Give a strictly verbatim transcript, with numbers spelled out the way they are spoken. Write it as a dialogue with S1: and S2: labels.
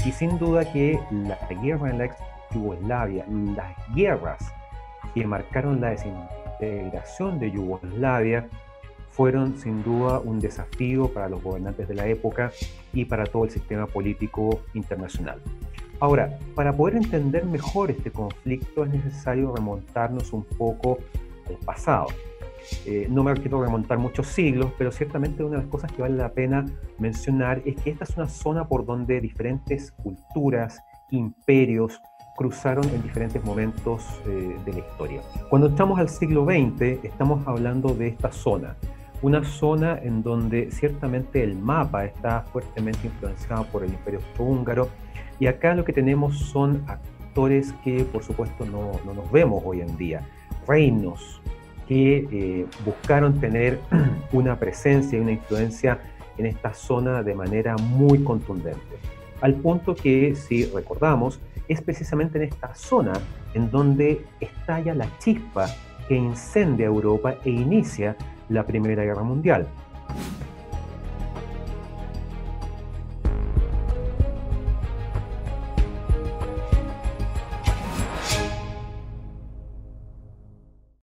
S1: Y sin duda que la guerra en la ex Yugoslavia, las guerras que marcaron la desintegración de Yugoslavia, fueron sin duda un desafío para los gobernantes de la época y para todo el sistema político internacional. Ahora, para poder entender mejor este conflicto es necesario remontarnos un poco al pasado. Eh, no me quiero remontar muchos siglos, pero ciertamente una de las cosas que vale la pena mencionar es que esta es una zona por donde diferentes culturas, imperios, cruzaron en diferentes momentos eh, de la historia. Cuando estamos al siglo veinte, estamos hablando de esta zona, una zona en donde ciertamente el mapa está fuertemente influenciado por el Imperio Austrohúngaro, y acá lo que tenemos son actores que por supuesto no, no nos vemos hoy en día, reinos que eh, buscaron tener una presencia y una influencia en esta zona de manera muy contundente, al punto que, si recordamos, es precisamente en esta zona en donde estalla la chispa que incendia Europa e inicia la Primera Guerra Mundial.